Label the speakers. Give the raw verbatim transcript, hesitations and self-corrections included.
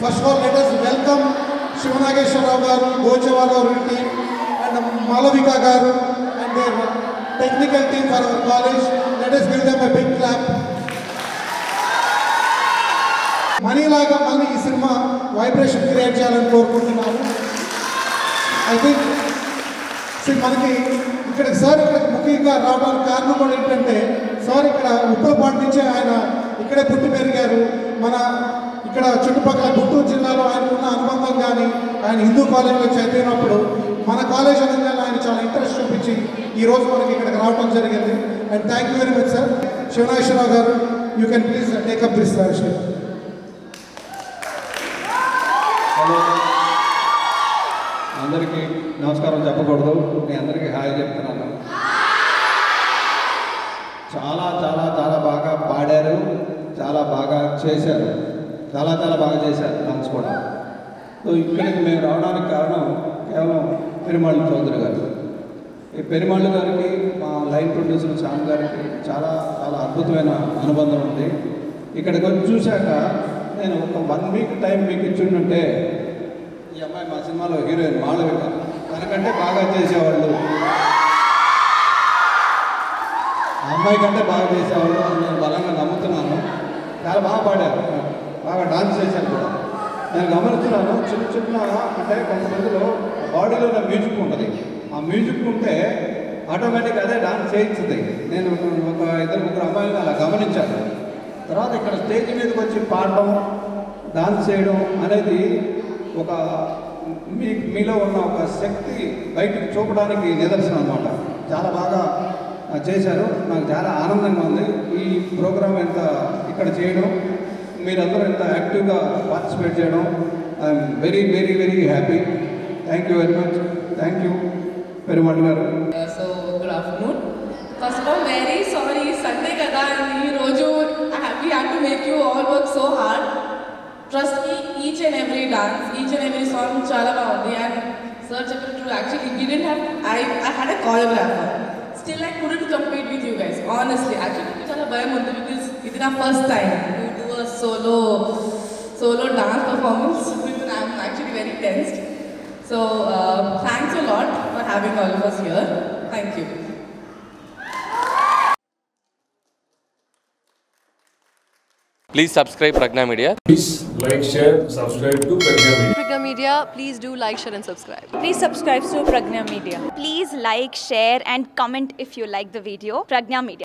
Speaker 1: First of all, let us welcome Shivanageshwara garu, Gochawala garu team, and Malavika garu and their technical team for our college. Let us give them a big clap. మనీలాగా మళ్ళీ ఈ cinema vibration create చేయాలని కోరుకుంటున్నాము. I think మనకి ఇక్కడ sir ఇక్కడ ముఖ్యంగా రావడానికి కారణం కూడా ఏంటంటే సార్ ఇక్కడ ఉప్పలపాటి నుంచే ఆయన ఇక్కడే పుట్టి పెరిగారు. మన ఇక్కడ చుట్టుపక్కల గుంటూరు జిల్లాలో ఆయనకున్న అనుబంధం కానీ ఆయన హిందూ కాలేజీలో చదివినప్పుడు మన కాలేజ్ అనగా ఆయన చాలా ఇంట్రెస్ట్ చూపించి ఈరోజు మనకి ఇక్కడికి రావడం జరిగింది. And thank you very much sir. Sivanageswararao గారు, you can please take up this session.
Speaker 2: Hello, అందరికీ నమస్కారం చెప్పకూడదు, నేను అందరికీ హాయ్ చెప్తున్నాను. చాలా చాలా చాలా బాగా పాడారు, చాలా బాగా చేశారు, చాలా చాలా బాగా చేశారు డాన్స్ కూడా. సో ఇక్కడికి మేము రావడానికి కారణం కేవలం పెరుమాళ్ చౌదరి గారు. ఈ పెరుమాళ్ గారికి మా లైన్ ప్రొడ్యూసర్ శ్యామ్ గారికి చాలా చాలా అద్భుతమైన అనుబంధం ఉంది. ఇక్కడికి వచ్చి చూశాక నేను ఒక వన్ వీక్ టైం మీకు ఇచ్చిందంటే ఈ అమ్మాయి మా సినిమాలో హీరోయిన్ మాళవిక తనకంటే బాగా చేసేవాళ్ళు, ఆ అమ్మాయి కంటే బాగా చేసేవాళ్ళు అని నేను బలంగా నమ్ముతున్నాను. చాలా బాగా పాడారు, బాగా డాన్స్ చేశారు కూడా. నేను గమనిస్తున్నాను చిన్న చిన్న అంటే కొంతమందిలో బాడీలో మ్యూజిక్ ఉంటుంది, ఆ మ్యూజిక్ ఉంటే ఆటోమేటిక్ అదే డాన్స్ చేయించుతుంది. నేను ఒక ఇద్దరు ముగ్గురు అమ్మాయిలను అలా గమనించాను. తర్వాత ఇక్కడ స్టేజ్ మీదకి వచ్చి పాడడం, డాన్స్ చేయడం అనేది ఒక మీ మీలో ఉన్న ఒక శక్తి బయటకు చూపడానికి నిదర్శనం అన్నమాట. చాలా బాగా చేశారు, నాకు చాలా ఆనందంగా ఉంది ఈ ప్రోగ్రాం ఎంత ఇక్కడ చేయడం, మీరందరూ ఎంత యాక్టివ్గా పార్టిసిపేట్ చేయడం. I'm very very very happy. Thank you very much. Thank you Perumal గారు.
Speaker 3: So good afternoon. First of all very sorry, Sunday కదా ఈ రోజు we had to make you all work so hard. Trust me, each and every dance, each and every song chala baagundi. And sir cheppirattu actually we didn't have I I had a choreographer, still I couldn't compete with you guys honestly. Actually me chala bayam undi because ఇది నా first time to do a solo solo dance performance. I'm actually very tensed. So uh, thanks a lot for having all of us here. Thank you.
Speaker 4: Please subscribe Pragna Media.
Speaker 5: Please like, share, subscribe to Pragna Media.
Speaker 6: Pragna Media, please do like, share and subscribe.
Speaker 7: Please subscribe to Pragna Media. Please like, share and comment if you like the video. Pragna Media.